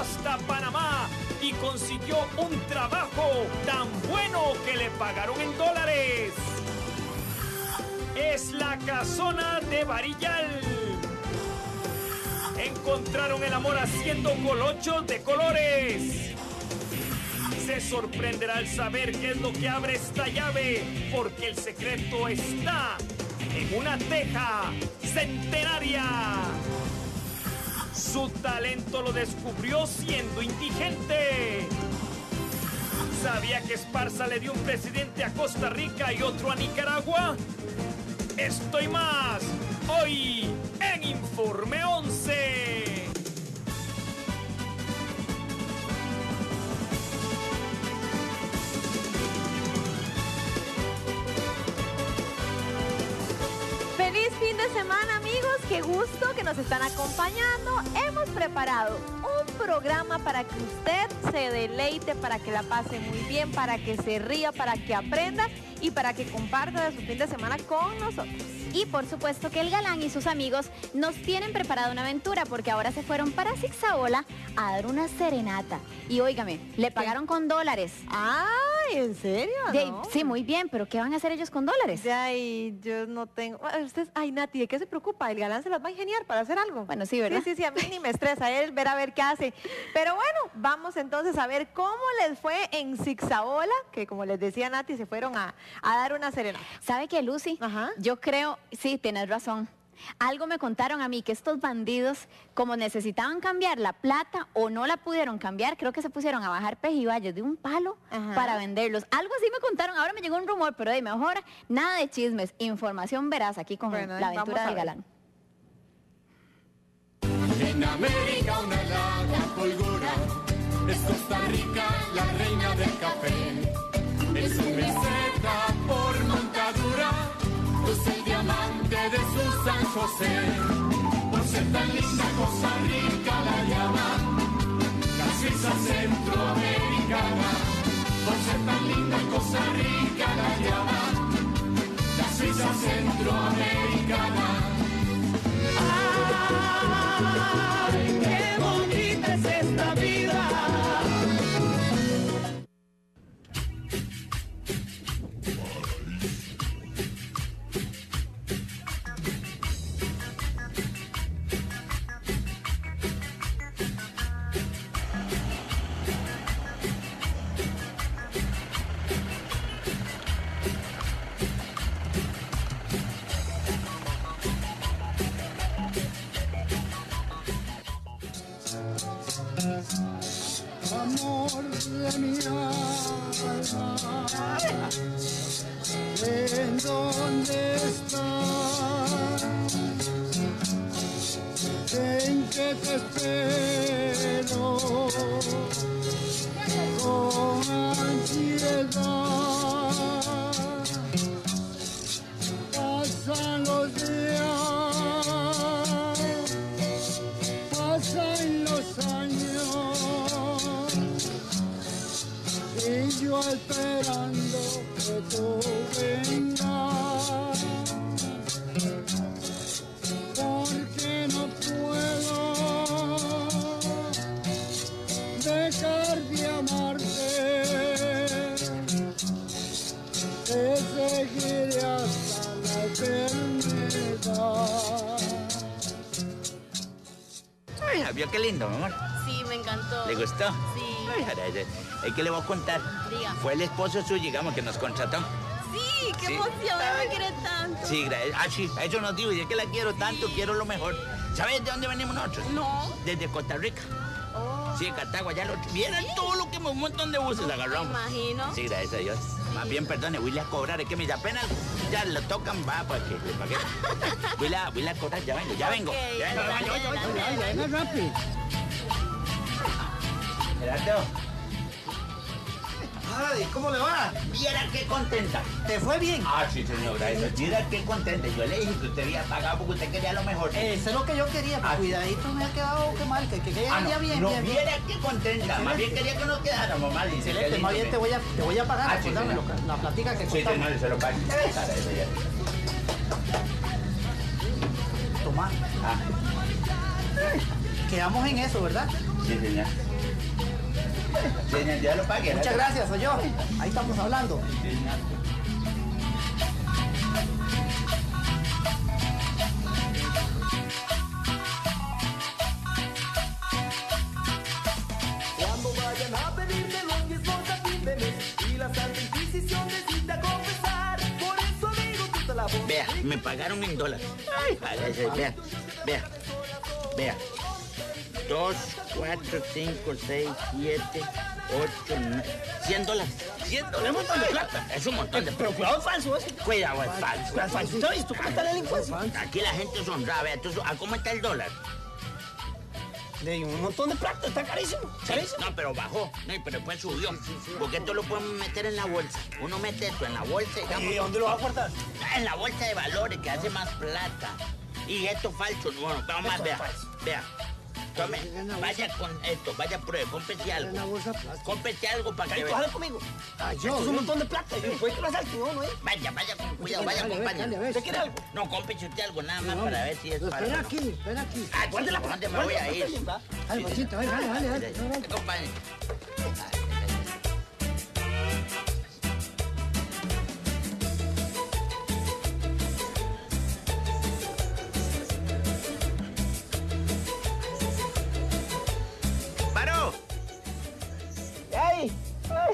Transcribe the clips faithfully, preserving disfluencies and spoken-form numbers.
hasta Panamá y consiguió un trabajo tan bueno que le pagaron en dólares. Es la casona de Barillal. Encontraron el amor haciendo colochos de colores. Se sorprenderá al saber qué es lo que abre esta llave, porque el secreto está en una teja centenaria. Su talento lo descubrió siendo indigente. ¿Sabía que Esparza le dio un presidente a Costa Rica y otro a Nicaragua? Esto y más, hoy en Informe once. ¡Feliz fin de semana, amigos! ¡Qué gusto que nos están acompañando! Hemos preparado un programa para que usted se deleite, para que la pase muy bien, para que se ría, para que aprenda y para que comparta de su fin de semana con nosotros. Y por supuesto que el galán y sus amigos nos tienen preparada una aventura porque ahora se fueron para Zigzaola a dar una serenata. Y óigame, le pagaron con dólares. ¡Ay! ¿En serio? De, ¿No? Sí, muy bien, pero ¿qué van a hacer ellos con dólares? Ya, y yo no tengo... Usted, ay, Nati, ¿de qué se preocupa? El galán se las va a ingeniar para hacer algo. Bueno, sí, ¿verdad? Sí, sí, sí, a mí ni me estresa, él ver a ver qué hace. Pero bueno, vamos entonces a ver cómo les fue en Zigzaola, que como les decía Nati, se fueron a, a dar una serenata. ¿Sabe qué, Lucy? Ajá. Yo creo, sí, tienes razón. Algo me contaron a mí, que estos bandidos, como necesitaban cambiar la plata o no la pudieron cambiar, creo que se pusieron a bajar pejibayos de un palo. Ajá. Para venderlos. Algo así me contaron, ahora me llegó un rumor, pero de mejor nada de chismes, información veraz aquí con bueno, la aventura del galán. En América una larga fulgura, es Costa Rica la reina del café, es un meseta por montadura, luce el diamante de su San José, por ser tan linda Costa Rica la llaman, la Suiza centroamericana, por ser tan linda Costa Rica la llaman, la Suiza centroamericana. ¡Ay, qué bonita es esta vida! Amor de mi alma, ¿en dónde estás? ¿En qué te espero? Con ansiedad pasan los días, pasan los años, y yo esperando que tú vengas, porque no puedo dejar de amarte, te seguiré hasta la eternidad. Ay, ¿vio qué lindo, mi amor? Sí, me encantó. ¿Le gustó? Sí. Ay, jarabe, es que le voy a contar. Diga. Fue el esposo suyo, digamos, que nos contrató. Sí, qué Sí. emoción, me quiere tanto. Sí, gracias. Ah, sí, a eso nos digo, y es que la quiero tanto, quiero lo mejor. ¿Sabes de dónde venimos nosotros? No. Desde Costa Rica. Oh. Sí, Catagua, ya lo... Vieran todo lo que un montón de buses Me agarramos. imagino. Sí, gracias a Dios. Más bien, perdone, voy a cobrar, es que mis apenas ya lo tocan, va, para que le pague. Voy a, voy a cobrar, ya vengo, ya vengo. Ok, Ya vengo, adelante, ya vengo, ya vengo, ya vengo. Venga rápido. Gerardo, Ay, ¿cómo le va? viera qué contenta. ¿Te fue bien? Ah, sí, señor, gracias. Viera qué contenta. Yo le dije que usted había pagado porque usted quería lo mejor. Eso es lo que yo quería, pero Ah, sí. cuidadito me ha quedado que mal, que, que quede Ah, no, ya bien, no, bien, bien. viera qué contenta. Más bien quería que nos quedáramos mal. Dice, Excelente, qué más lindo bien que- te voy a, te voy a pagar, Ah, sí, acordame señor. lo que- la platica que Sí, contamos. señor, se lo pago. Para eso ya. Tomá, Ah, quedamos en eso, ¿verdad? sí, señor. Señor, ya lo pagué. Muchas gracias, soy yo. Ahí estamos hablando. Cuando vayan a pedirme los diezmos, apíndeme. Y la Santa Inquisición necesita confesar. Por eso, amigo, quita la voz. Vea, me pagaron en dólares. Ay, váyase, vea, vea, vea. Dos, cuatro, cinco, seis, siete, ocho, nueve, cien dólares. Cien dólares, un montón de plata. Es un montón de plata. Pero cuidado, es falso eso. Cuidado, es falso. Es falso. ¿Usted ha visto cómo está la delincuencia? Aquí la gente es honrada, vea. Entonces, ¿a cómo está el dólar? De un montón de plata, está carísimo. ¿Carísimo? No, pero bajó. No, pero después subió. Porque esto lo podemos meter en la bolsa. Uno mete esto en la bolsa y... ¿Y dónde lo va a guardar? En la bolsa de valores, que hace más plata. Y esto falso, bueno, vamos más, vea. Vea. Tome, vaya con esto, vaya pruebe, cómprese algo. Cómprese algo para que vea. vea. Jale conmigo. Esto es un montón de plata. Puede que lo asalte, no, no. Vaya, vaya con cuidado, vaya, acompáñame. ¿Usted quiere algo? No, cómprese usted algo nada más para ver si es falso. Espera aquí, espera aquí. Ah, ¿dónde ¿dónde me voy a ir? Dale, Panchito, dale, dale, dale. Acompáñame. ¡Paro! ¡Ay! ¡Ay!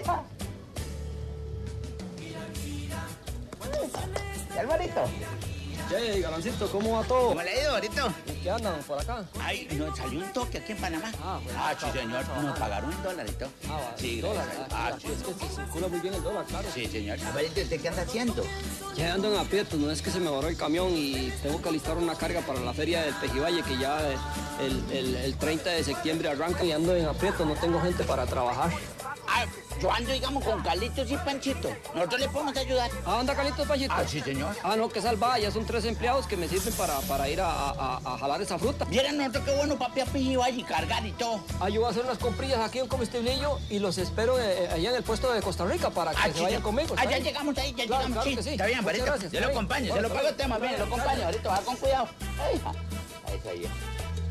Hermanito. Che, Galancito, ¿cómo va todo? ¿Cómo le ha ido, ahorita? ¿Y qué andan por acá? Ay, nos salió un toque aquí en Panamá. Ah, bueno. Ah, sí, señor. Nos pagaron en dólares y todo. Ah, va. Sí, dólar. gracias. Ah, Ah, sí. es que se circula muy bien el dólar, claro. Sí, señor. A ver, ¿usted qué anda haciendo? Ya ando en aprietos, no es que se me borró el camión y tengo que alistar una carga para la feria del Pejivalle que ya el, el, el treinta de septiembre arranca y ando en aprietos, no tengo gente para trabajar. Ah, yo ando, digamos, con Carlitos y Panchito. Nosotros le podemos ayudar. Ah, anda Carlitos, Panchito. Ah, sí, señor. Ah, no, que salva, ya son tres empleados que me sirven para, para ir a, a, a jalar esa fruta. Vieran nosotros qué bueno, papi, a Pejivalle y cargar y todo. Ah, yo voy a hacer unas comprillas aquí en Comestiblillo y los espero eh, allá en el puesto de Costa Rica para que Ah, se sí, vayan sí. conmigo. Ah, ¿está ya bien? llegamos ahí, ya Claro, llegamos. claro Sí, que sí. Está bien, Muchas Barito. gracias, Yo lo está bien. acompaño, se Bueno, lo pago a usted más bien, lo claro, acompaño. claro. Ahorita va con cuidado. Ay, ja. Ahí está bien.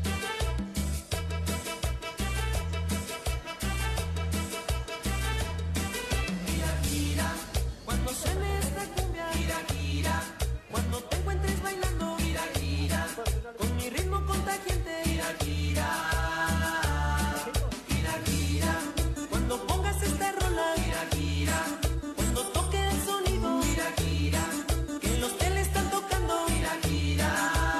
Cuando suene esta cumbia, gira, gira. Cuando te encuentres bailando, gira, gira. Con mi ritmo contagiante, gira, gira. Gira, gira. Cuando pongas esta rola, gira, gira. Cuando toque el sonido, gira, gira. Que los teles están tocando, gira, gira.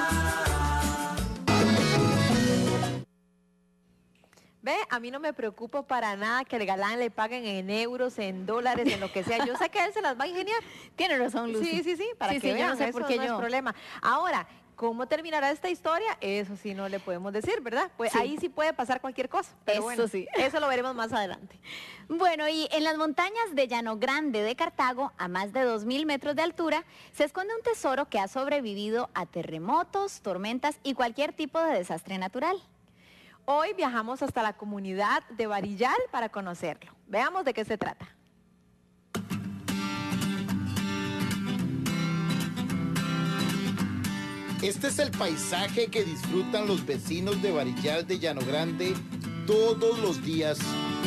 Ve, a mí no me preocupa para nada que el galán le paguen en euros, en dólares, en lo que sea. Yo sé que él se las va a ingeniar. Tiene razón, Lucy. Sí, sí, sí, para Sí, que sí, yo vean, no sé eso por qué no yo- es problema. Ahora, ¿cómo terminará esta historia? Eso sí no le podemos decir, ¿verdad? Pues Sí. ahí sí puede pasar cualquier cosa. Pero Eso bueno, sí. eso lo veremos más adelante. Bueno, y en las montañas de Llano Grande de Cartago, a más de dos mil metros de altura, se esconde un tesoro que ha sobrevivido a terremotos, tormentas y cualquier tipo de desastre natural. Hoy viajamos hasta la comunidad de Varillal para conocerlo. Veamos de qué se trata. Este es el paisaje que disfrutan los vecinos de Varillal de Llano Grande todos los días.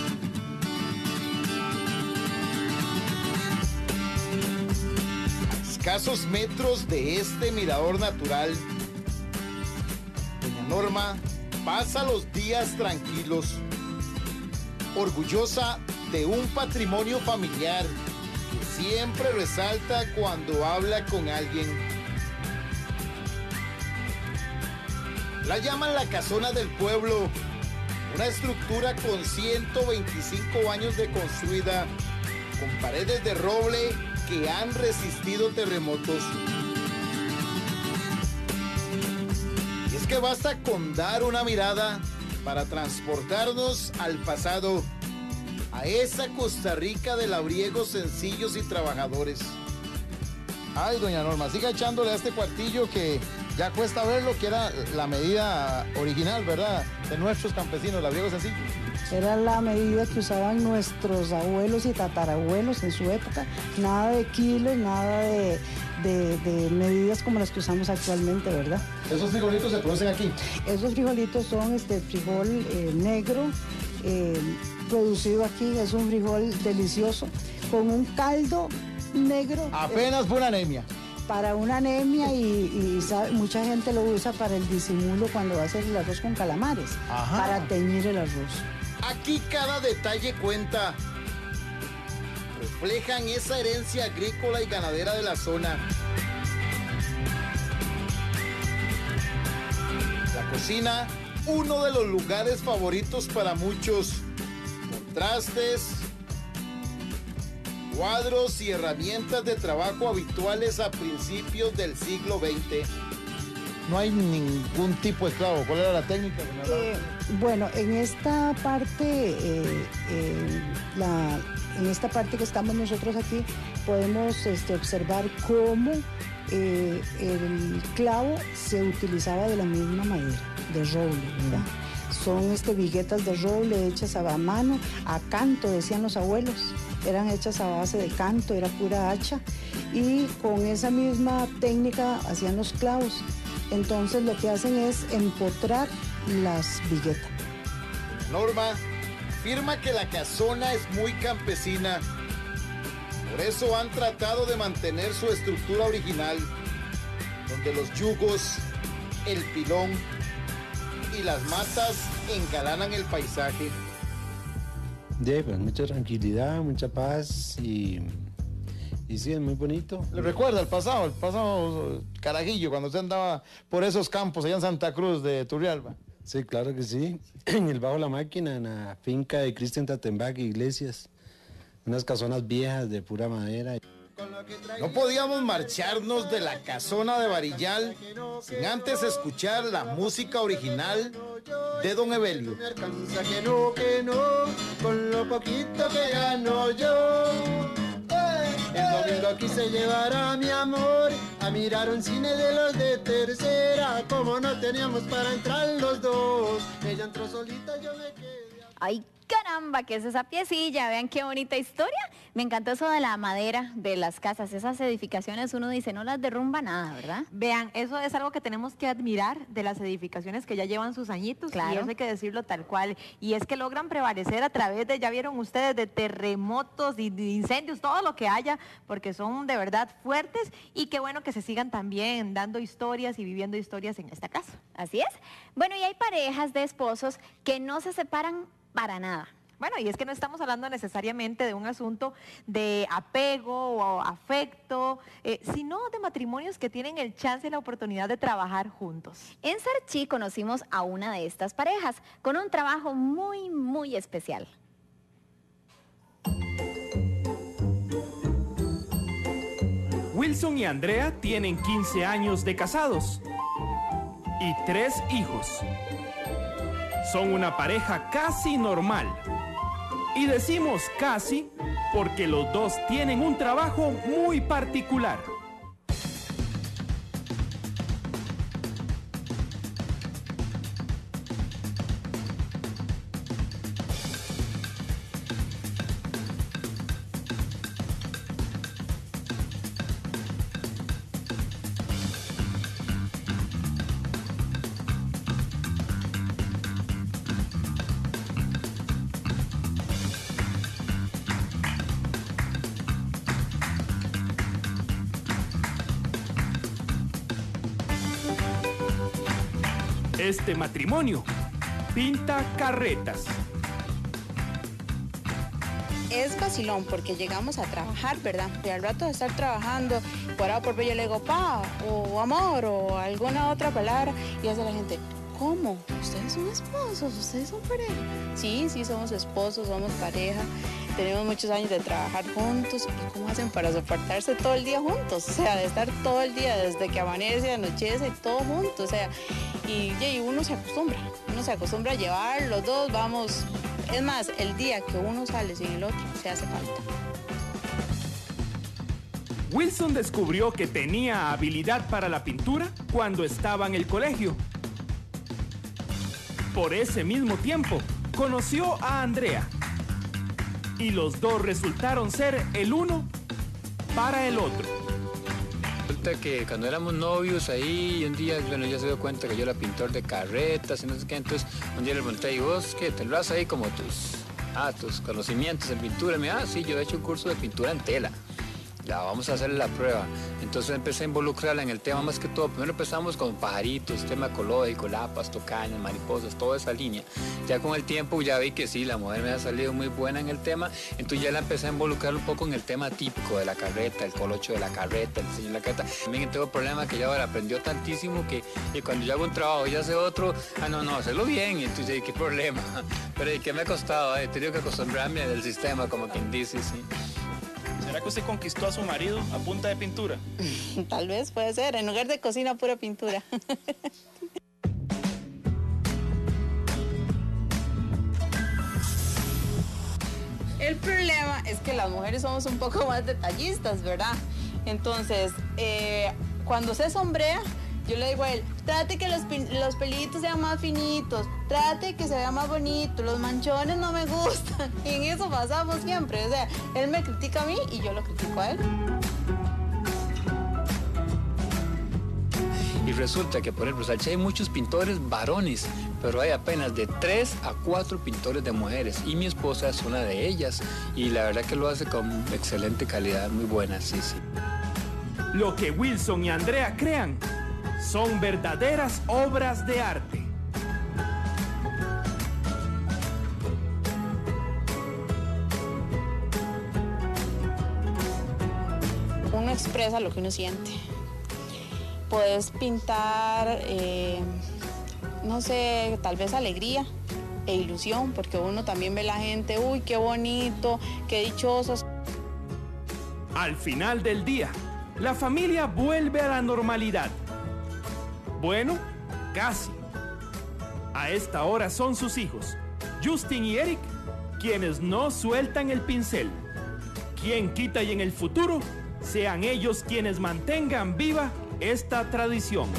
A escasos metros de este mirador natural, doña Norma pasa los días tranquilos, orgullosa de un patrimonio familiar que siempre resalta cuando habla con alguien. La llaman la casona del pueblo, una estructura con ciento veinticinco años de construida, con paredes de roble que han resistido terremotos. Y es que basta con dar una mirada para transportarnos al pasado, a esa Costa Rica de labriegos sencillos y trabajadores. Ay, doña Norma, siga echándole a este cuartillo que ya cuesta verlo, que era la medida original, ¿verdad?, de nuestros campesinos, labriegos sencillos. Era la medida que usaban nuestros abuelos y tatarabuelos en su época. Nada de kilos, nada de, de, de medidas como las que usamos actualmente, ¿verdad? ¿Esos frijolitos se producen aquí? Esos frijolitos son este frijol eh, negro eh, producido aquí. Es un frijol delicioso con un caldo negro. Apenas por anemia. Para una anemia y, y sabe, mucha gente lo usa para el disimulo cuando va a hacer el arroz con calamares. Ajá. Para teñir el arroz. Aquí cada detalle cuenta. Reflejan esa herencia agrícola y ganadera de la zona. La cocina, uno de los lugares favoritos para muchos. Contrastes, cuadros y herramientas de trabajo habituales a principios del siglo veinte. No hay ningún tipo de esclavo. ¿Cuál era la técnica? Eh, bueno, en esta parte, eh, eh, la, en esta parte que estamos nosotros aquí, podemos este, observar cómo eh, el clavo se utilizaba de la misma madera, de roble, ¿verdad? Son este, viguetas de roble hechas a mano, a canto, decían los abuelos. Eran hechas a base de canto, era pura hacha. Y con esa misma técnica hacían los clavos. Entonces lo que hacen es empotrar las viguetas. Norma afirma que la casona es muy campesina. Por eso han tratado de mantener su estructura original, donde los yugos, el pilón y las matas engalanan el paisaje. De, pues, mucha tranquilidad, mucha paz y, y sí, es muy bonito. ¿Le recuerda el pasado, el pasado carajillo, cuando usted andaba por esos campos allá en Santa Cruz de Turrialba? Sí, claro que sí. En el Bajo la Máquina, en la finca de Cristian Tatembac Iglesias. Unas casonas viejas de pura madera. No podíamos marcharnos de la casona de Varillal sin antes escuchar la música original de Don Evelio. Me alcanza que no, que no, con lo poquito que gano yo. El domingo quise llevar a mi amor a mirar un cine de los de tercera. Como no teníamos para entrar los dos, ella entró solita, yo me quedé. ¡Ay, caramba! ¿Qué es esa piecilla? Vean qué bonita historia. Me encantó eso de la madera de las casas. Esas edificaciones uno dice, no las derrumba nada, ¿verdad? Vean, eso es algo que tenemos que admirar de las edificaciones que ya llevan sus añitos. Claro. Y eso hay que decirlo tal cual. Y es que logran prevalecer a través de, ya vieron ustedes, de terremotos y de incendios, todo lo que haya, porque son de verdad fuertes. Y qué bueno que se sigan también dando historias y viviendo historias en esta casa. Así es. Bueno, y hay parejas de esposos que no se separan para nada. Bueno, y es que no estamos hablando necesariamente de un asunto de apego o afecto, eh, sino de matrimonios que tienen el chance y la oportunidad de trabajar juntos. En Sarchí conocimos a una de estas parejas con un trabajo muy, muy especial. Wilson y Andrea tienen quince años de casados y tres hijos. Son una pareja casi normal. Y decimos casi porque los dos tienen un trabajo muy particular. Este matrimonio pinta carretas. Es vacilón porque llegamos a trabajar, ¿verdad? Y al rato de estar trabajando, por A por B yo le digo pa o amor o alguna otra palabra y hace la gente, ¿cómo? ¿Ustedes son esposos? ¿Ustedes son pareja? Sí, sí, somos esposos, somos pareja. Tenemos muchos años de trabajar juntos. ¿Y cómo hacen para soportarse todo el día juntos? O sea, de estar todo el día, desde que amanece, anochece, todo juntos. O sea, y, y uno se acostumbra. Uno se acostumbra a llevar los dos, vamos. Es más, el día que uno sale sin el otro, se hace falta. Wilson descubrió que tenía habilidad para la pintura cuando estaba en el colegio. Por ese mismo tiempo, conoció a Andrea. Y los dos resultaron ser el uno para el otro. Resulta que cuando éramos novios ahí, un día, bueno, ya se dio cuenta que yo era pintor de carretas y no sé qué, entonces un día le pregunté, ¿y vos qué? ¿Tendrás ahí como tus, ah, tus conocimientos en pintura? Y me dijo, ah, sí, yo he hecho un curso de pintura en tela. Ya, vamos a hacer la prueba. Entonces empecé a involucrarla en el tema más que todo. Primero empezamos con pajaritos, tema ecológico, lapas, tocañas, mariposas, toda esa línea. Ya con el tiempo ya vi que sí, la mujer me ha salido muy buena en el tema. Entonces ya la empecé a involucrar un poco en el tema típico de la carreta, el colocho de la carreta, el diseño de la carreta. También tengo el problema que ya ahora aprendió tantísimo que, que cuando yo hago un trabajo y hace otro, ah, no, no, hacerlo bien. Y entonces, ¿qué problema? Pero ¿y qué me ha costado? He tenido que acostumbrarme al sistema, como quien dice, sí. ¿Será que usted conquistó a su marido a punta de pintura? Tal vez, puede ser. En lugar de cocina, pura pintura. El problema es que las mujeres somos un poco más detallistas, ¿verdad? Entonces, eh, cuando se sombrea, yo le digo a él, trate que los, los pelitos sean más finitos, trate que se vea más bonito, los manchones no me gustan. Y en eso pasamos siempre, o sea, él me critica a mí y yo lo critico a él. Y resulta que, por ejemplo, Sarchi hay muchos pintores varones, pero hay apenas de tres a cuatro pintores de mujeres. Y mi esposa es una de ellas. Y la verdad que lo hace con excelente calidad, muy buena, sí, sí. Lo que Wilson y Andrea crean son verdaderas obras de arte. Uno expresa lo que uno siente. Puedes pintar, eh, no sé, tal vez alegría e ilusión, porque uno también ve la gente, uy, qué bonito, qué dichosos. Al final del día, la familia vuelve a la normalidad. Bueno, casi. A esta hora son sus hijos, Justin y Eric, quienes no sueltan el pincel. Quien quita y en el futuro sean ellos quienes mantengan viva esta tradición.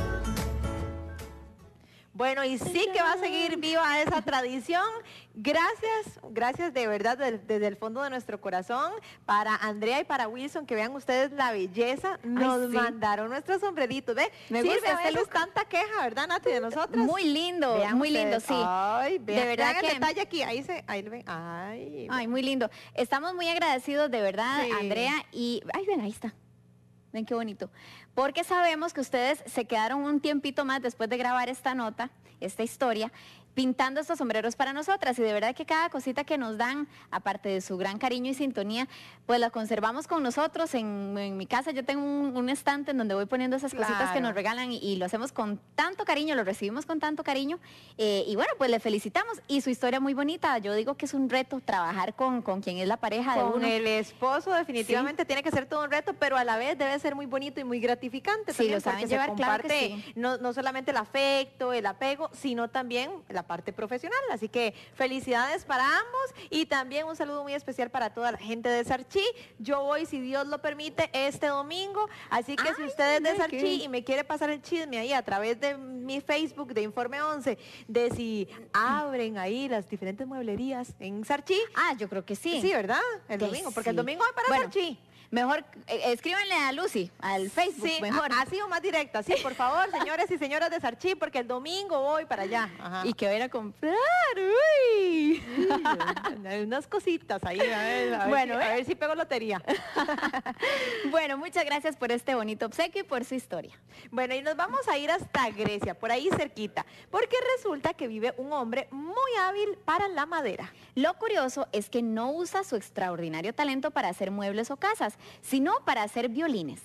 Bueno, y sí que va a seguir viva esa tradición. Gracias, gracias de verdad desde, desde el fondo de nuestro corazón para Andrea y para Wilson, que vean ustedes la belleza. Nos sí. mandaron nuestros sombreritos, ¿ve? Me sí, gusta a este veces look. Tanta queja, ¿verdad, Nati, de nosotros? Muy lindo, Vean muy ustedes. lindo, sí. Ay, vean, de verdad vean que... el detalle aquí, ahí se, ahí lo ven. Ay, Ay, muy lindo. Estamos muy agradecidos, de verdad, Sí. Andrea, y... Ay, ven, ahí está. Ven qué bonito. Porque sabemos que ustedes se quedaron un tiempito más después de grabar esta nota, esta historia, pintando estos sombreros para nosotras. Y de verdad que cada cosita que nos dan, aparte de su gran cariño y sintonía, pues la conservamos con nosotros. En, en mi casa yo tengo un, un estante en donde voy poniendo esas cositas Claro. que nos regalan y, y lo hacemos con tanto cariño, lo recibimos con tanto cariño. Eh, y bueno, pues le felicitamos. Y su historia muy bonita. Yo digo que es un reto trabajar con, con quien es la pareja de Con uno. el esposo definitivamente tiene que ser todo un reto, pero a la vez debe ser muy bonito y muy gratificante. Sí, también, lo saben porque llevar, se claro que comparte sí. no, no solamente el afecto, el apego, sino también la parte profesional. Así que felicidades para ambos y también un saludo muy especial para toda la gente de Sarchi. Yo voy, si Dios lo permite, este domingo. Así que si usted es de mira, qué Sarchi bien. y me quiere pasar el chisme ahí a través de mi Facebook de Informe once, de si abren ahí las diferentes mueblerías en Sarchi. Ah, yo creo que sí. Sí, ¿verdad? El Que domingo, porque el sí. domingo hay para Bueno, Sarchi. Mejor eh, escríbanle a Lucy, al Facebook, Sí, mejor. a- así o más directa. Sí, por favor, señores y señoras de Sarchi, porque el domingo voy para allá. Ajá. Y que va a ir a comprar. ¡Uy! Hay unas cositas ahí, a ver, a ver Bueno, si, a ¿eh? ver si pego lotería. Bueno, muchas gracias por este bonito obsequio y por su historia. Bueno, y nos vamos a ir hasta Grecia, por ahí cerquita, porque resulta que vive un hombre muy hábil para la madera. Lo curioso es que no usa su extraordinario talento para hacer muebles o casas, sino para hacer violines.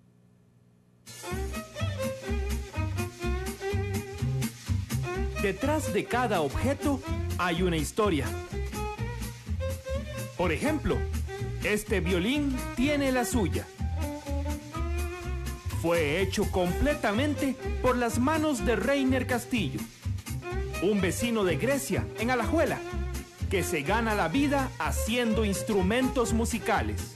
Detrás de cada objeto hay una historia. Por ejemplo, este violín tiene la suya. Fue hecho completamente por las manos de Reiner Castillo, un vecino de Grecia, en Alajuela, que se gana la vida haciendo instrumentos musicales.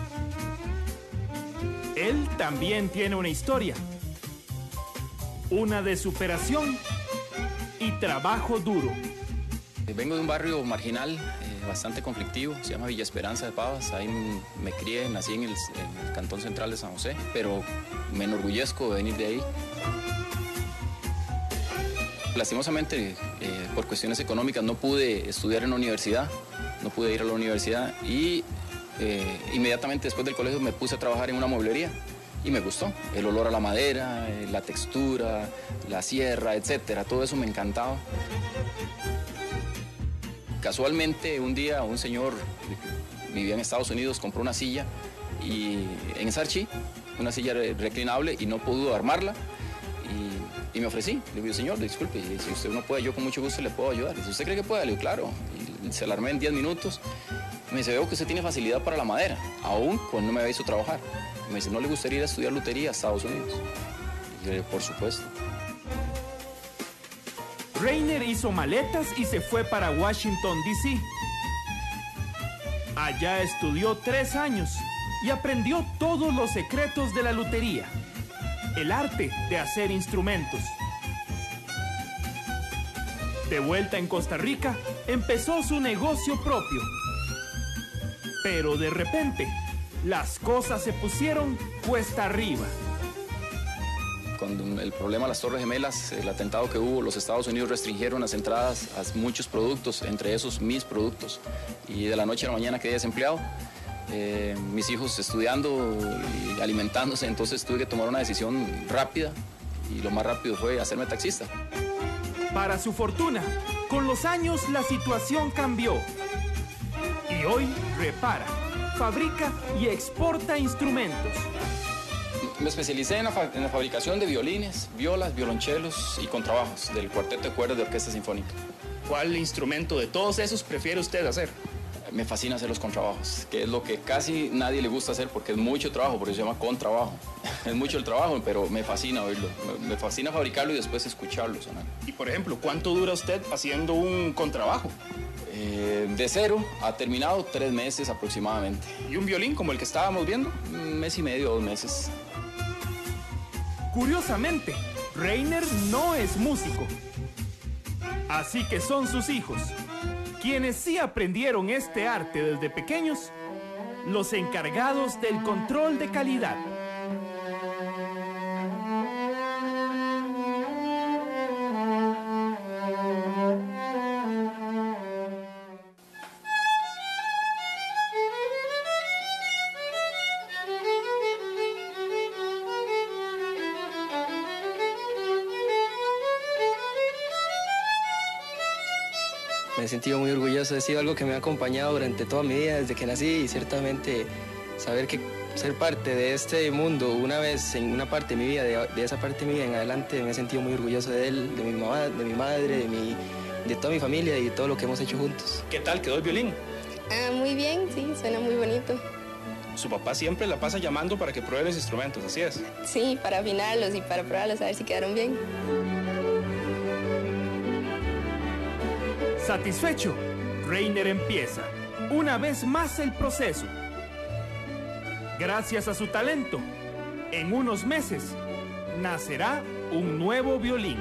Él también tiene una historia, una de superación y trabajo duro. Vengo de un barrio marginal, eh, bastante conflictivo, se llama Villa Esperanza de Pavas. Ahí me crié, nací en el, en el Cantón Central de San José, pero me enorgullezco de venir de ahí. Lastimosamente, eh, por cuestiones económicas, no pude estudiar en la universidad, no pude ir a la universidad y eh, inmediatamente después del colegio me puse a trabajar en una mueblería y me gustó. El olor a la madera, eh, la textura, la sierra, etcétera, todo eso me encantaba. Casualmente, un día un señor vivía en Estados Unidos, compró una silla y, en Sarchi, una silla reclinable, y no pudo armarla. Y, y me ofrecí, le digo, señor, disculpe, si usted no puede, yo con mucho gusto le puedo ayudar. Si usted cree que puede, le digo, claro. Y se la armé en diez minutos. Me dice, veo que usted tiene facilidad para la madera, aún cuando no me había visto trabajar. Y me dice, ¿no le gustaría ir a estudiar lutería a Estados Unidos? Y yo le digo, por supuesto. Reiner hizo maletas y se fue para Washington, D C Allá estudió tres años y aprendió todos los secretos de la lutería, el arte de hacer instrumentos. De vuelta en Costa Rica, empezó su negocio propio. Pero de repente, las cosas se pusieron cuesta arriba. Cuando el problema de las Torres Gemelas, el atentado que hubo, los Estados Unidos restringieron las entradas a muchos productos, entre esos mis productos. Y de la noche a la mañana quedé desempleado. Eh, mis hijos estudiando y alimentándose, entonces tuve que tomar una decisión rápida y lo más rápido fue hacerme taxista. Para su fortuna, con los años la situación cambió y hoy repara, fabrica y exporta instrumentos. Me especialicé en la, fa en la fabricación de violines, violas, violonchelos y contrabajos del cuarteto de cuerdas de Orquesta Sinfónica. ¿Cuál instrumento de todos esos prefiere usted hacer? Me fascina hacer los contrabajos, que es lo que casi nadie le gusta hacer porque es mucho trabajo, por eso se llama contrabajo. Es mucho el trabajo, pero me fascina oírlo. Me, me fascina fabricarlo y después escucharlo sonar. Y por ejemplo, ¿cuánto dura usted haciendo un contrabajo? Eh, de cero a terminado, tres meses aproximadamente. ¿Y un violín como el que estábamos viendo? Un mes y medio, dos meses. Curiosamente, Reiner no es músico. Así que son sus hijos, quienes sí aprendieron este arte desde pequeños, los encargados del control de calidad. Me he sentido muy orgulloso, ha sido algo que me ha acompañado durante toda mi vida, desde que nací, y ciertamente saber que ser parte de este mundo una vez en una parte de mi vida, de, de esa parte de mi vida en adelante, me he sentido muy orgulloso de él, de mi mamá, de mi madre, de, mi, de toda mi familia y de todo lo que hemos hecho juntos. ¿Qué tal quedó el violín? Ah, muy bien, sí, suena muy bonito. Su papá siempre la pasa llamando para que pruebe los instrumentos, ¿así es? Sí, para afinarlos y para probarlos, a ver si quedaron bien. Satisfecho, Reiner empieza una vez más el proceso. Gracias a su talento, en unos meses nacerá un nuevo violín.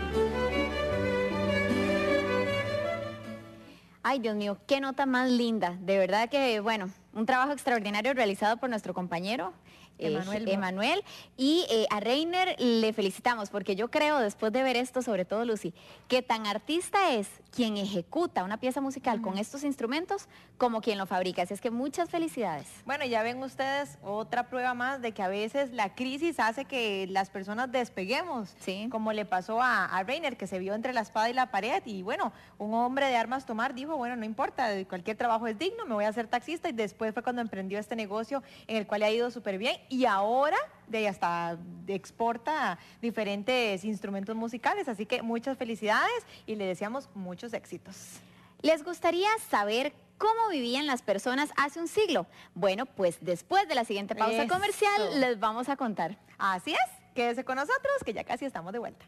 Ay, Dios mío, qué nota más linda. De verdad que, bueno, un trabajo extraordinario realizado por nuestro compañero Emanuel. Eh, Emanuel. Y eh, a Reiner le felicitamos, porque yo creo, después de ver esto, sobre todo Lucy, que tan artista es quien ejecuta una pieza musical uh-huh. con estos instrumentos como quien lo fabrica. Así es que muchas felicidades. Bueno, ya ven ustedes otra prueba más de que a veces la crisis hace que las personas despeguemos, sí. como le pasó a, a Reiner, que se vio entre la espada y la pared, y bueno, un hombre de armas tomar dijo, bueno, no importa, cualquier trabajo es digno, me voy a hacer taxista, y después fue cuando emprendió este negocio en el cual le ha ido súper bien, y ahora de ahí hasta exporta diferentes instrumentos musicales, así que muchas felicidades y le deseamos muchos éxitos. ¿Les gustaría saber cómo vivían las personas hace un siglo? Bueno, pues después de la siguiente pausa Eso. comercial les vamos a contar. Así es, quédese con nosotros que ya casi estamos de vuelta.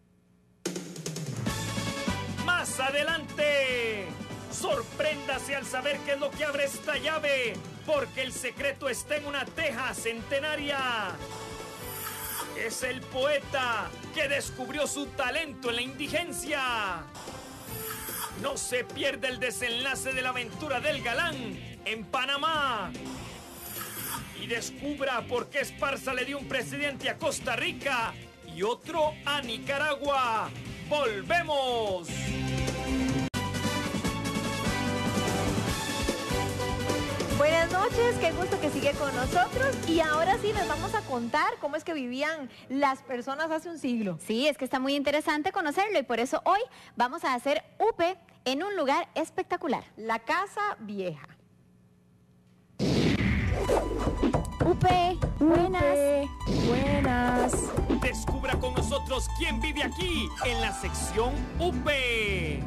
Más adelante, sorpréndase al saber qué es lo que abre esta llave, porque el secreto está en una teja centenaria. Es el poeta que descubrió su talento en la indigencia. No se pierde el desenlace de la aventura del galán en Panamá. Y descubra por qué Esparza le dio un presidente a Costa Rica y otro a Nicaragua. ¡Volvemos! Buenas noches, qué gusto que sigue con nosotros. Y ahora sí les vamos a contar cómo es que vivían las personas hace un siglo. Sí, es que está muy interesante conocerlo y por eso hoy vamos a hacer U P E en un lugar espectacular. La Casa Vieja. U P E, buenas. U P E, buenas. Descubra con nosotros quién vive aquí en la sección U P E.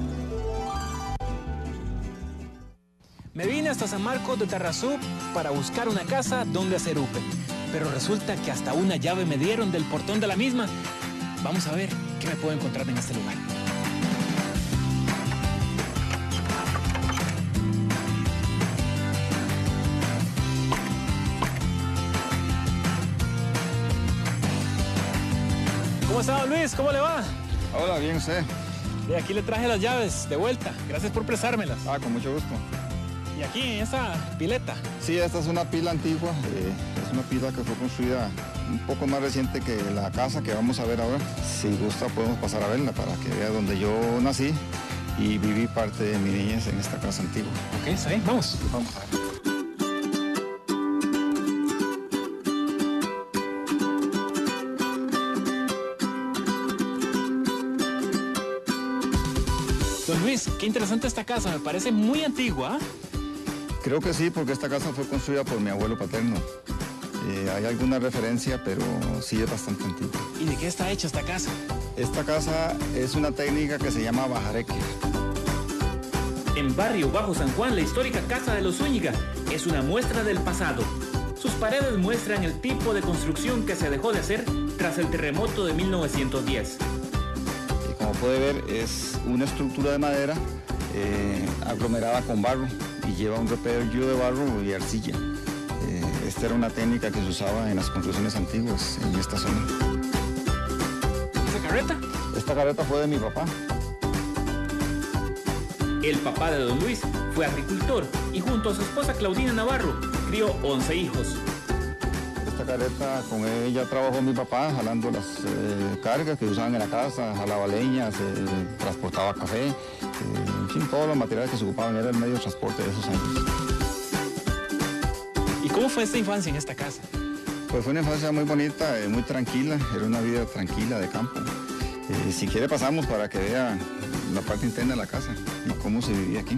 Me vine hasta San Marcos de Tarrazú para buscar una casa donde hacer U P E, pero resulta que hasta una llave me dieron del portón de la misma. Vamos a ver qué me puedo encontrar en este lugar. ¿Cómo está, don Luis? ¿Cómo le va? Hola, bien, usted. De aquí le traje las llaves de vuelta. Gracias por prestármelas. Ah, con mucho gusto. ¿Y aquí en esta pileta? Sí, esta es una pila antigua. Eh, es una pila que fue construida un poco más reciente que la casa que vamos a ver ahora. Si gusta, podemos pasar a verla para que vea donde yo nací y viví parte de mi niñez en esta casa antigua. Ok, está bien. Vamos. Vamos a ver. Don Luis, qué interesante esta casa, me parece muy antigua. Creo que sí, porque esta casa fue construida por mi abuelo paterno. Eh, hay alguna referencia, pero sí es bastante antigua. ¿Y de qué está hecha esta casa? Esta casa es una técnica que se llama bajareque. En Barrio Bajo San Juan, la histórica Casa de los Zúñiga es una muestra del pasado. Sus paredes muestran el tipo de construcción que se dejó de hacer tras el terremoto de mil novecientos diez. Y como puede ver, es una estructura de madera eh, aglomerada con barro y lleva un repello de barro y arcilla. Eh, esta era una técnica que se usaba en las construcciones antiguas en esta zona. ¿Esta carreta? Esta carreta fue de mi papá. El papá de don Luis fue agricultor y junto a su esposa Claudina Navarro crió once hijos. Esta carreta, con ella trabajó mi papá jalando las eh, cargas que usaban en la casa, jalaba leñas, eh, transportaba café, eh, en fin, todos los materiales que se ocupaban, era el medio de transporte de esos años. ¿Y cómo fue esta infancia en esta casa? Pues fue una infancia muy bonita, eh, muy tranquila, era una vida tranquila de campo. Eh, si quiere pasamos para que vea la parte interna de la casa y cómo se vivía aquí.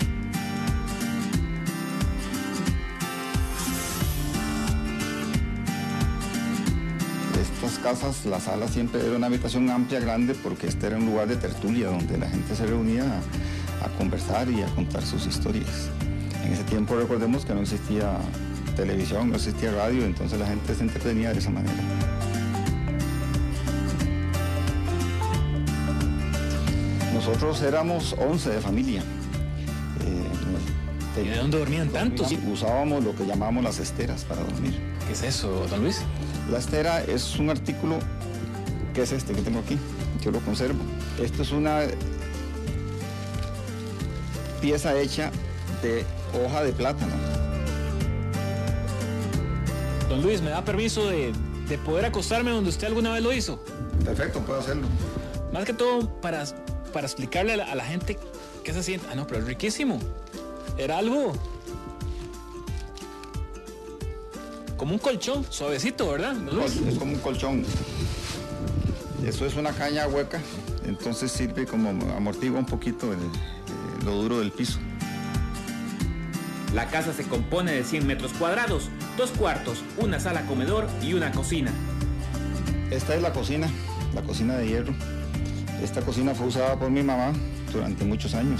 Estas casas, la sala siempre era una habitación amplia, grande, porque este era un lugar de tertulia donde la gente se reunía a, a conversar y a contar sus historias. En ese tiempo recordemos que no existía televisión, no existía radio, entonces la gente se entretenía de esa manera. Nosotros éramos once de familia. Eh, ¿Y de dónde dormían tantos? Usábamos lo que llamamos las esteras para dormir. ¿Qué es eso, don Luis? La estera es un artículo que es este que tengo aquí. Yo lo conservo. Esto es una pieza hecha de hoja de plátano. Don Luis, ¿me da permiso de, de poder acostarme donde usted alguna vez lo hizo? Perfecto, puedo hacerlo. Más que todo para, para explicarle a la, a la gente qué se siente. Ah, no, pero es riquísimo. Era algo como un colchón, suavecito, ¿verdad? Es como un colchón. Eso es una caña hueca, entonces sirve como amortigua un poquito el, el, lo duro del piso. La casa se compone de cien metros cuadrados, dos cuartos, una sala comedor y una cocina. Esta es la cocina, la cocina de hierro. Esta cocina fue usada por mi mamá durante muchos años.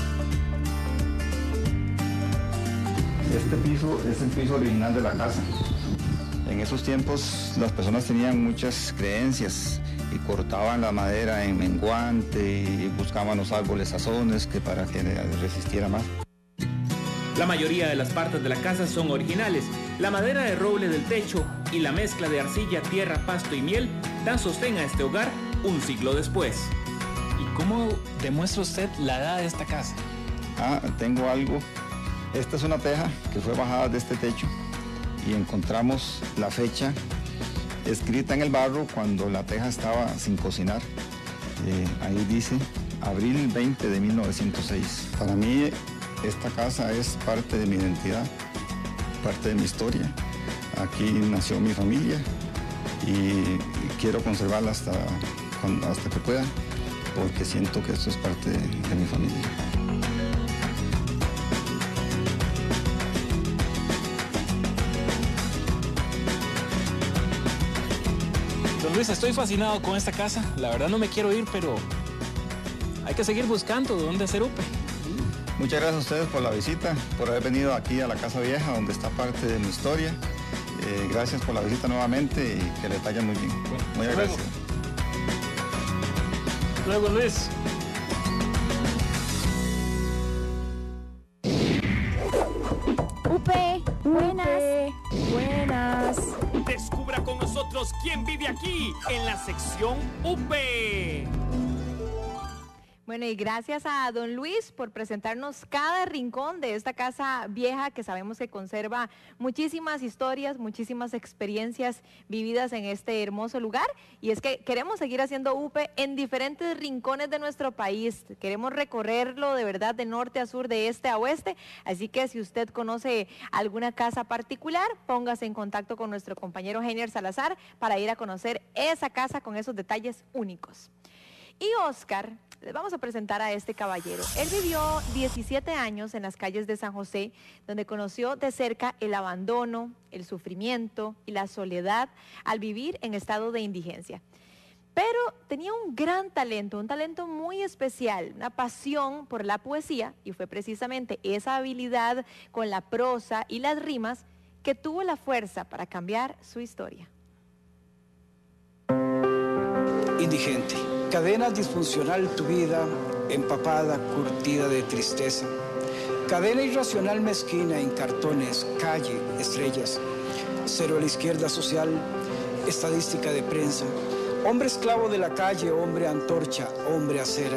Este piso es el piso original de la casa. En esos tiempos las personas tenían muchas creencias y cortaban la madera en menguante y buscaban los árboles sazones que para que resistiera más. La mayoría de las partes de la casa son originales. La madera de roble del techo y la mezcla de arcilla, tierra, pasto y miel dan sostén a este hogar un siglo después. ¿Y cómo demuestra usted la edad de esta casa? Ah, tengo algo. Esta es una teja que fue bajada de este techo y encontramos la fecha escrita en el barro cuando la teja estaba sin cocinar. Eh, ahí dice abril veinte de mil novecientos seis. Para mí esta casa es parte de mi identidad, parte de mi historia. Aquí nació mi familia y quiero conservarla hasta, hasta que pueda, porque siento que esto es parte de, de mi familia. Don Luis, estoy fascinado con esta casa. La verdad no me quiero ir, pero hay que seguir buscando dónde hacer upe. Muchas gracias a ustedes por la visita, por haber venido aquí a la Casa Vieja, donde está parte de mi historia. Eh, gracias por la visita nuevamente y que les vaya muy bien. Bueno, muchas gracias. Luego, Luis. Upe, buenas. Buenas. Descubra con nosotros quién vive aquí en la sección Upe. Bueno, y gracias a don Luis por presentarnos cada rincón de esta casa vieja que sabemos que conserva muchísimas historias, muchísimas experiencias vividas en este hermoso lugar. Y es que queremos seguir haciendo upe en diferentes rincones de nuestro país. Queremos recorrerlo de verdad de norte a sur, de este a oeste. Así que si usted conoce alguna casa particular, póngase en contacto con nuestro compañero Heiner Salazar para ir a conocer esa casa con esos detalles únicos. Y Oscar, les vamos a presentar a este caballero. Él vivió diecisiete años en las calles de San José, donde conoció de cerca el abandono, el sufrimiento y la soledad al vivir en estado de indigencia. Pero tenía un gran talento, un talento muy especial, una pasión por la poesía, y fue precisamente esa habilidad con la prosa y las rimas que tuvo la fuerza para cambiar su historia. Indigente. Cadena disfuncional tu vida, empapada, curtida de tristeza. Cadena irracional mezquina en cartones, calle, estrellas. Cero a la izquierda social, estadística de prensa. Hombre esclavo de la calle, hombre antorcha, hombre acera.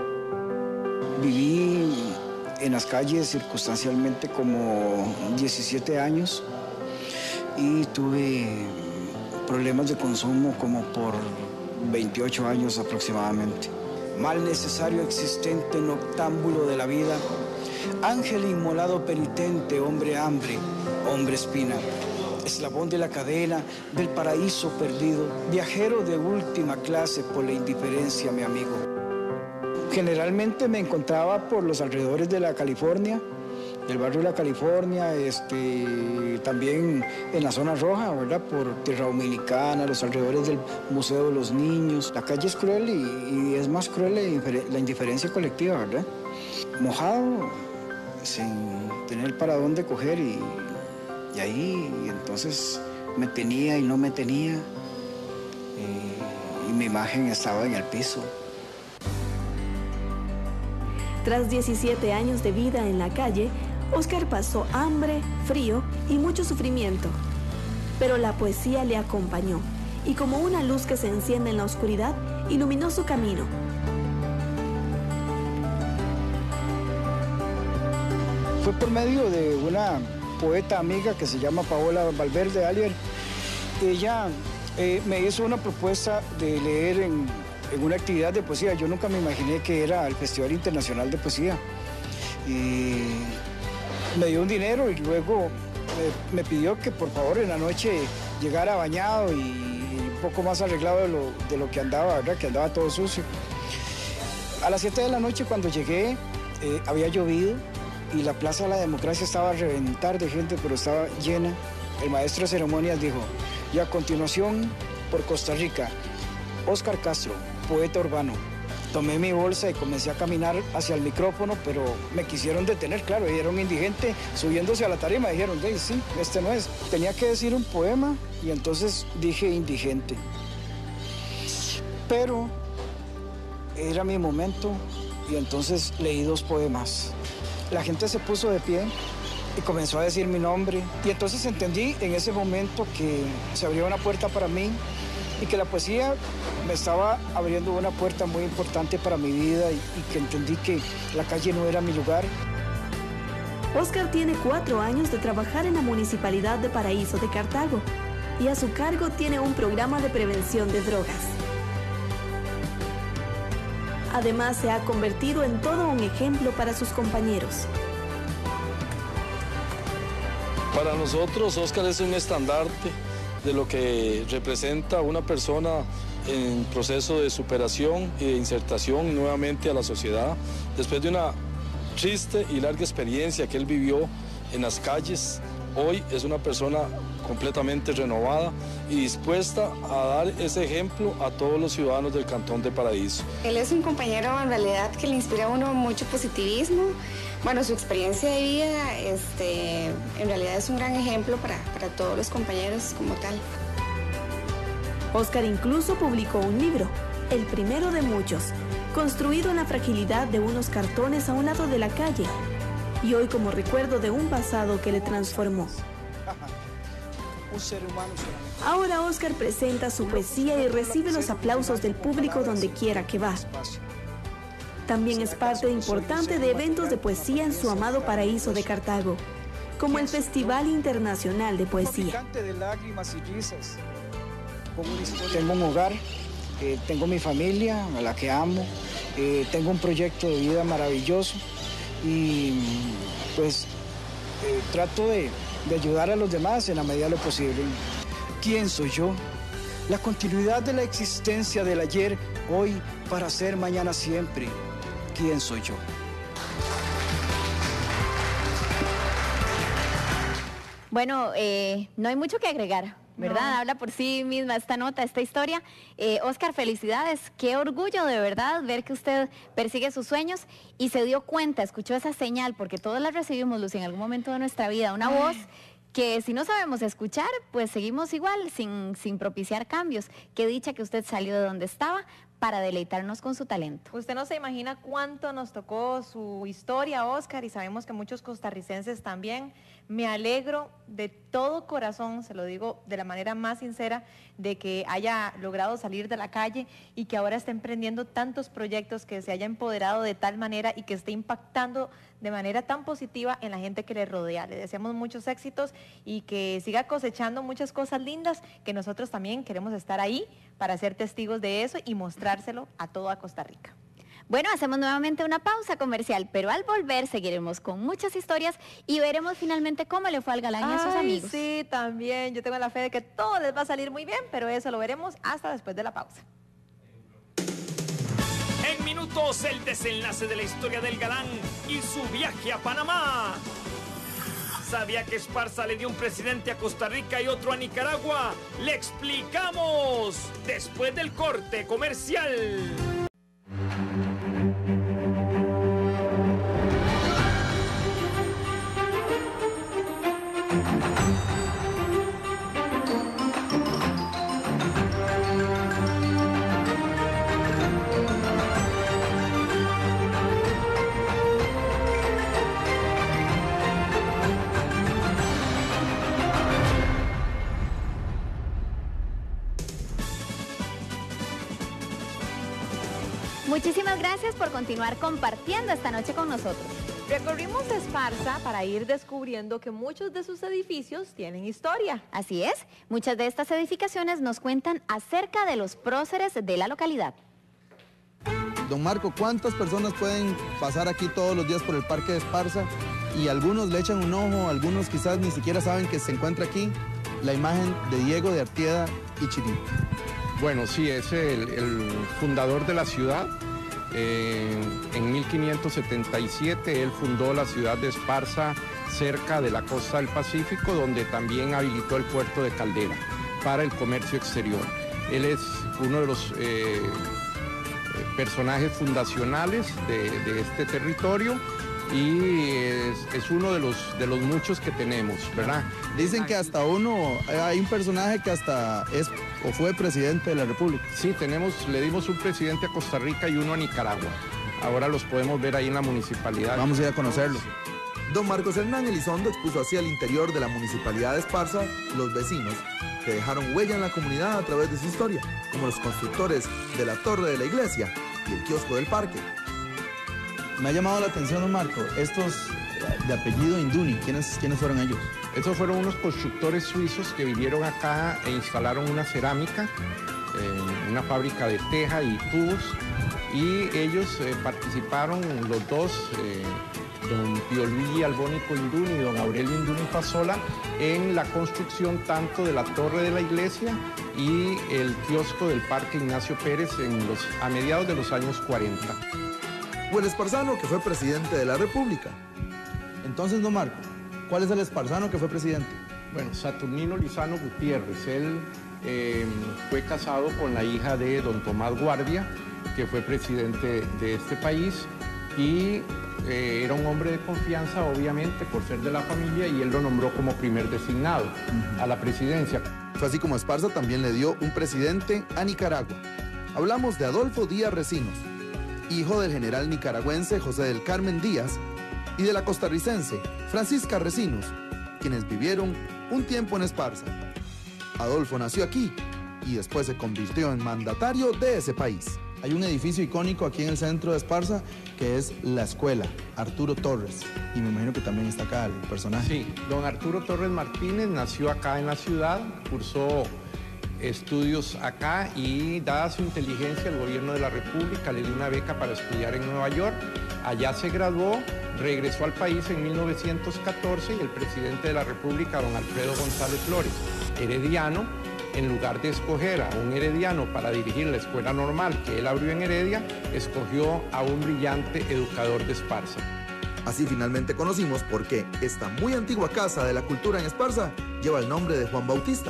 Viví en las calles circunstancialmente como diecisiete años y tuve problemas de consumo como por veintiocho años aproximadamente. Mal necesario existente, noctámbulo de la vida, ángel inmolado penitente, hombre hambre, hombre espina, eslabón de la cadena, del paraíso perdido, viajero de última clase por la indiferencia, mi amigo. Generalmente me encontraba por los alrededores de la California, del barrio de la California, este, también en la zona roja, ¿verdad? Por Tierra Dominicana, los alrededores del Museo de los Niños. La calle es cruel y, y es más cruel la, la indiferencia colectiva, ¿verdad? Mojado, sin tener para dónde coger y, y ahí, y entonces me tenía y no me tenía y, y mi imagen estaba en el piso. Tras diecisiete años de vida en la calle, Oscar pasó hambre, frío y mucho sufrimiento. Pero la poesía le acompañó y como una luz que se enciende en la oscuridad, iluminó su camino. Fue por medio de una poeta amiga que se llama Paola Valverde Alier. Ella eh, me hizo una propuesta de leer en, en una actividad de poesía. Yo nunca me imaginé que era el Festival Internacional de Poesía. Y me dio un dinero y luego me, me pidió que por favor en la noche llegara bañado y, y un poco más arreglado de lo, de lo que andaba, ¿verdad? Que andaba todo sucio. A las siete de la noche cuando llegué eh, había llovido y la Plaza de la Democracia estaba a reventar de gente, pero estaba llena. El maestro de ceremonias dijo, y a continuación, por Costa Rica, Oscar Castro, poeta urbano. Tomé mi bolsa y comencé a caminar hacia el micrófono, pero me quisieron detener, claro, y era un indigente subiéndose a la tarima. Dijeron, hey, sí, este no es. Tenía que decir un poema y entonces dije indigente. Pero era mi momento y entonces leí dos poemas. La gente se puso de pie y comenzó a decir mi nombre. Y entonces entendí en ese momento que se abrió una puerta para mí y que la poesía me estaba abriendo una puerta muy importante para mi vida y, y que entendí que la calle no era mi lugar. Óscar tiene cuatro años de trabajar en la Municipalidad de Paraíso de Cartago y a su cargo tiene un programa de prevención de drogas. Además, se ha convertido en todo un ejemplo para sus compañeros. Para nosotros, Óscar es un estandarte de lo que representa una persona en proceso de superación y de insertación nuevamente a la sociedad, después de una triste y larga experiencia que él vivió en las calles. Hoy es una persona completamente renovada y dispuesta a dar ese ejemplo a todos los ciudadanos del Cantón de Paraíso. Él es un compañero en realidad que le inspira a uno mucho positivismo. Bueno, su experiencia de vida este, en realidad es un gran ejemplo para, para todos los compañeros como tal. Óscar incluso publicó un libro, el primero de muchos, construido en la fragilidad de unos cartones a un lado de la calle, y hoy como recuerdo de un pasado que le transformó. Un ser humano. Ahora Óscar presenta su poesía y recibe los aplausos del público donde quiera que va. También es parte importante de eventos de poesía en su amado Paraíso de Cartago, como el Festival Internacional de Poesía. Tengo un hogar, eh, tengo mi familia, a la que amo, eh, tengo un proyecto de vida maravilloso y pues eh, trato de, de ayudar a los demás en la medida de lo posible. ¿Quién soy yo? La continuidad de la existencia del ayer, hoy, para ser mañana siempre. ¿Quién soy yo? Bueno, eh, no hay mucho que agregar, ¿verdad? No. Habla por sí misma esta nota, esta historia. Eh, Óscar, felicidades. Qué orgullo de verdad ver que usted persigue sus sueños y se dio cuenta, escuchó esa señal, porque todos la recibimos, Lucy, en algún momento de nuestra vida, una Ay. voz que si no sabemos escuchar, pues seguimos igual, sin, sin propiciar cambios. Qué dicha que usted salió de donde estaba para deleitarnos con su talento. Usted no se imagina cuánto nos tocó su historia, Óscar, y sabemos que muchos costarricenses también. Me alegro de todo corazón, se lo digo de la manera más sincera, de que haya logrado salir de la calle y que ahora esté emprendiendo tantos proyectos, que se haya empoderado de tal manera y que esté impactando de manera tan positiva en la gente que le rodea. Le deseamos muchos éxitos y que siga cosechando muchas cosas lindas, que nosotros también queremos estar ahí para ser testigos de eso y mostrárselo a toda Costa Rica. Bueno, hacemos nuevamente una pausa comercial, pero al volver seguiremos con muchas historias y veremos finalmente cómo le fue al Galán y a sus amigos. Sí, también. Yo tengo la fe de que todo les va a salir muy bien, pero eso lo veremos hasta después de la pausa. En minutos, el desenlace de la historia del Galán y su viaje a Panamá. ¿Sabía que Esparza le dio un presidente a Costa Rica y otro a Nicaragua? ¡Le explicamos! Después del corte comercial. Muchísimas gracias por continuar compartiendo esta noche con nosotros. Recorrimos Esparza para ir descubriendo que muchos de sus edificios tienen historia. Así es, muchas de estas edificaciones nos cuentan acerca de los próceres de la localidad. Don Marco, ¿cuántas personas pueden pasar aquí todos los días por el Parque de Esparza? Y algunos le echan un ojo, algunos quizás ni siquiera saben que se encuentra aquí la imagen de Diego de Artieda y Chirín. Bueno, sí, es el, el fundador de la ciudad. Eh, en mil quinientos setenta y siete él fundó la ciudad de Esparza cerca de la costa del Pacífico, donde también habilitó el puerto de Caldera para el comercio exterior. Él es uno de los eh, personajes fundacionales de, de este territorio y es, es uno de los, de los muchos que tenemos, ¿verdad? Dicen que hasta uno, hay un personaje que hasta es o fue presidente de la República. Sí, tenemos, le dimos un presidente a Costa Rica y uno a Nicaragua. Ahora los podemos ver ahí en la municipalidad. Vamos a ir a conocerlos. Don Marcos Hernán Elizondo expuso así al interior de la municipalidad de Esparza los vecinos que dejaron huella en la comunidad a través de su historia, como los constructores de la torre de la iglesia y el kiosco del parque. Me ha llamado la atención, don Marco, estos de apellido Induni, ¿quiénes, quiénes fueron ellos? Estos fueron unos constructores suizos que vinieron acá e instalaron una cerámica, eh, una fábrica de teja y tubos, y ellos eh, participaron, los dos, eh, don Pío Luigi Albónico Induni y don Aurelio Induni Fasola, en la construcción tanto de la torre de la iglesia y el kiosco del Parque Ignacio Pérez en los, a mediados de los años cuarenta. O el Esparzano, que fue presidente de la República. Entonces, don Marco, ¿cuál es el Esparzano que fue presidente? Bueno, Saturnino Lizano Gutiérrez, él eh, fue casado con la hija de don Tomás Guardia, que fue presidente de este país, y eh, era un hombre de confianza, obviamente, por ser de la familia, y él lo nombró como primer designado uh-huh. a la presidencia. Fue así como Esparza también le dio un presidente a Nicaragua. Hablamos de Adolfo Díaz Recinos, hijo del general nicaragüense José del Carmen Díaz y de la costarricense Francisca Recinos, quienes vivieron un tiempo en Esparza. Adolfo nació aquí y después se convirtió en mandatario de ese país. Hay un edificio icónico aquí en el centro de Esparza que es la escuela Arturo Torres, y me imagino que también está acá el personaje. Sí, don Arturo Torres Martínez nació acá en la ciudad, cursó estudios acá y dada su inteligencia el gobierno de la República le dio una beca para estudiar en Nueva York. Allá se graduó, regresó al país en mil novecientos catorce y el presidente de la República, don Alfredo González Flores, herediano, en lugar de escoger a un herediano para dirigir la escuela normal que él abrió en Heredia, escogió a un brillante educador de Esparza. Así finalmente conocimos por qué esta muy antigua casa de la cultura en Esparza lleva el nombre de Juan Bautista.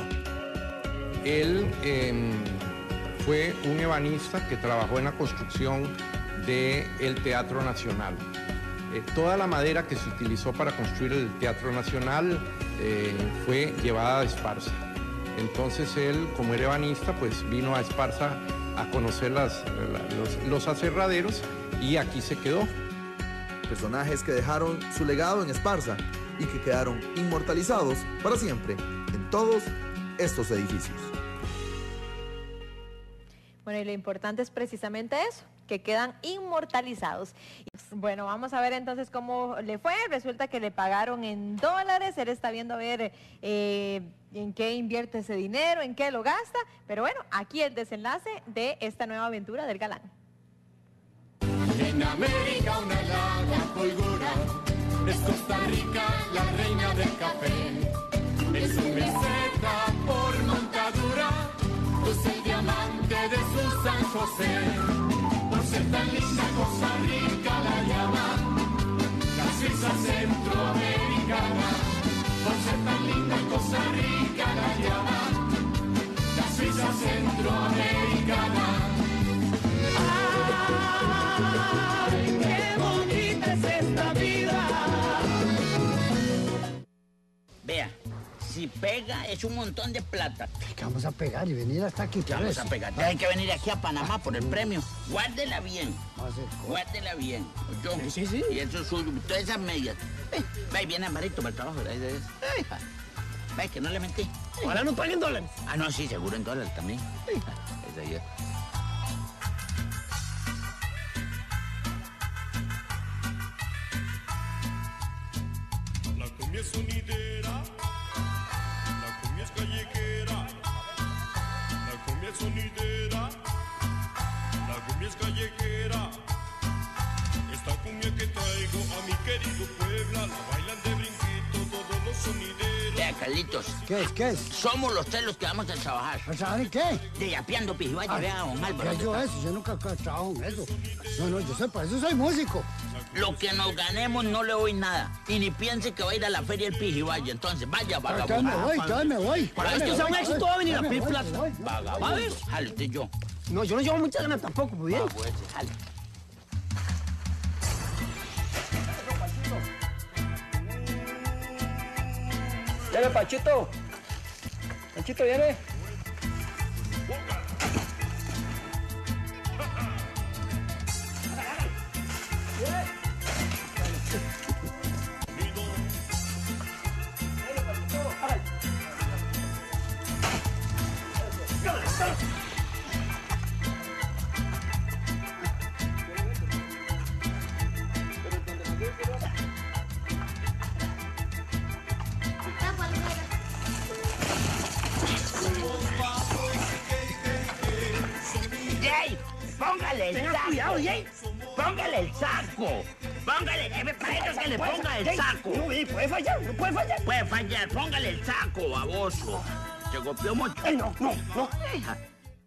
Él eh, fue un ebanista que trabajó en la construcción del Teatro Nacional. Eh, toda la madera que se utilizó para construir el Teatro Nacional eh, fue llevada a Esparza. Entonces él, como era ebanista, pues vino a Esparza a conocer las, los, los aserraderos y aquí se quedó. Personajes que dejaron su legado en Esparza y que quedaron inmortalizados para siempre en todos estos edificios. Bueno, y lo importante es precisamente eso, que quedan inmortalizados. Bueno, vamos a ver entonces cómo le fue. Resulta que le pagaron en dólares, él está viendo a ver eh, en qué invierte ese dinero, en qué lo gasta, pero bueno, aquí el desenlace de esta nueva aventura del galán. En América una helada fulgura, es Costa Rica la reina del café, es un meseta por montadura, es el diamante de su San José. Por ser tan linda Costa Rica la llaman la Suiza centroamericana. Por ser tan linda Costa Rica la llaman la Suiza centroamericana. ¡Ay, qué bonita es esta vida! Vea, si pega es un montón de plata. ¿Qué vamos a pegar y venir hasta aquí? ¿Qué vamos a pegar? Hay que venir aquí a Panamá por el premio. Guárdela bien. Guárdela bien. Yo. Sí, sí, sí. Y eso es suyo. Todas esas medias. Ve, ve bien amarito para el trabajo. Ve, ve, que no le mentí. Ahora no paguen dólares. Ah, no, sí, seguro en dólares también. Esa ya. La cumbia es sonidera, la cumbia es callejera, la cumbia es sonidera, la cumbia es callejera. Esta cumbia que traigo a mi querido Puebla, la bailan de brinquito todos los sonideros. Vea, Carlitos. ¿Qué es? ¿Qué es? Somos los tres los que vamos a trabajar. ¿A trabajar en qué? De yapeando pijibaya, ah, vea, don Álvaro. ¿Qué yo eso? Yo nunca trabajo en eso. No, no, yo sé, para eso soy músico. Lo que nos ganemos no le doy nada. Y ni piense que va a ir a la feria del Pijibaya. Entonces, vaya, vagabundo. Ya me voy, ya me voy. Para que sea un éxito va a venir a pedir plata. Vagabundo. Jale, usted y yo. No, yo no llevo muchas ganas tampoco, muy bien. Ah, pues, jale. Viene, Panchito. Panchito, viene. Póngale el saco. Cuidado, ¿sí? Póngale el saco. Póngale, eh, para eso que le ponga el saco. No, puede fallar, no puede fallar. Puede fallar, póngale el saco, baboso. Se golpeó mucho. Ay, no, no, no. Deja.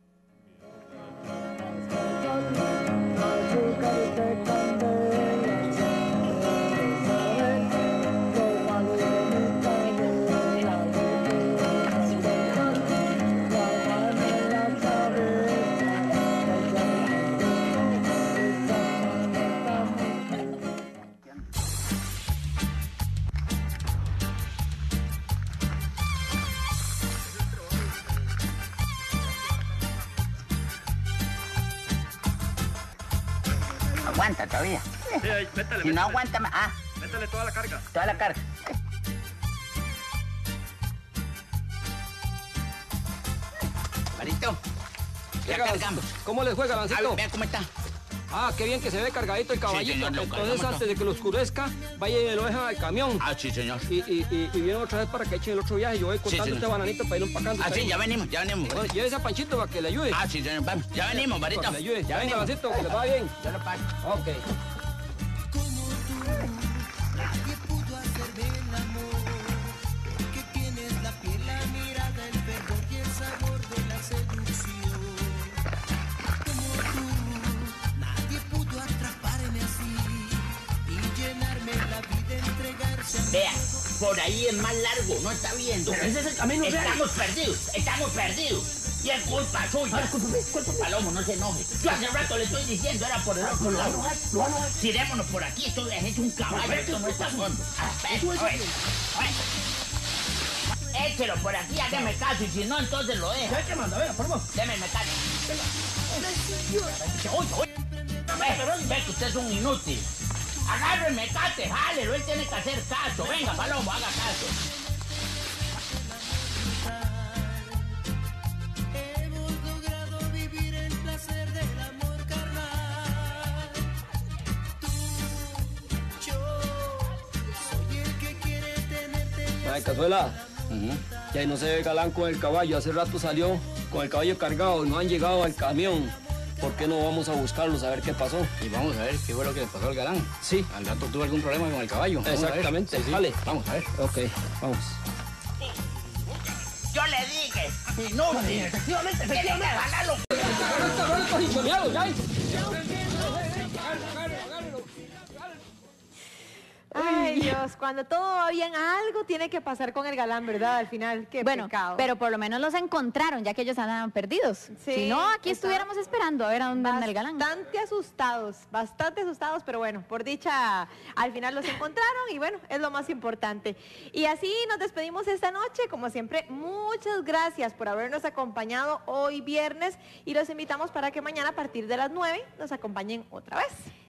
Aguanta todavía. Sí, ahí, métale, Si no métale. aguanta, me- ah, Métale toda la carga. toda la carga. Marito, ya Llega, cargamos. ¿Cómo les juega, A ver, Lancito? vea cómo está. Ah, qué bien que se ve cargadito el caballito. señor, lo Entonces, cargamos antes de que lo oscurezca, vaya y lo dejan al camión. Ah, sí, señor. Y, y, y, y vienen otra vez para que echen el otro viaje. Yo voy contando señor. este bananito para ir empacando. Ah, sí, ya venimos, ya venimos. Bueno, llévese a Panchito para que le ayude. Ah, sí, señor, vamos. Ya venimos, Marito. Para que le ayude. Ya venga, venimos. Lancito, que le va bien. Ya lo pago. Ok. Nadie pudo hacer del amor, que tienes la piel, la mirada, el fervor y el sabor de la seducción. Como tú, nadie pudo atraparme así y llenarme la vida, entregarse a mí. Vea, por ahí es más largo, no está viendo. Pero ese es el camino real. Estamos perdidos, estamos perdidos. Y es culpa suya. Palomo, no se enoje. Yo hace rato le estoy diciendo, era por el otro lado. Tirémonos por aquí, esto es hecho un caballo, esto no está fondo. Ah, eso es. Échelo por aquí, hágame caso, y si no, entonces lo deja. ¿Qué manda? Venga, por favor. Deme caso. Oye, oye. Ve, ve que usted es un inútil. Agarre el mecate, jálelo, él tiene que hacer caso. Venga, Palomo, haga caso. Hemos logrado vivir el placer del amor carnal. Tú, yo, soy el que quiere tenerte. Ay, Cazuela. Ya no se ve galán con el caballo. Hace rato salió con el caballo cargado. No han llegado al camión. ¿Por qué no vamos a buscarlos a ver qué pasó? Y vamos a ver qué fue lo que le pasó al galán. Sí. Al rato tuvo algún problema con el caballo. Vamos a ver. Exactamente. Sí, sí. Vale. Vamos a ver. Ok, vamos. Yo le dije, inútil. Efectivamente, Tiene que jalarlo. Ay, Dios, cuando todo va bien, algo tiene que pasar con el galán, ¿verdad? Al final, qué Bueno, pecado. pero por lo menos los encontraron, ya que ellos andaban perdidos. Sí, Si no, aquí está- estuviéramos esperando a ver a dónde anda el galán. Bastante asustados, bastante asustados, pero bueno, por dicha, al final los encontraron y bueno, es lo más importante. Y así nos despedimos esta noche, como siempre, muchas gracias por habernos acompañado hoy viernes y los invitamos para que mañana a partir de las nueve nos acompañen otra vez.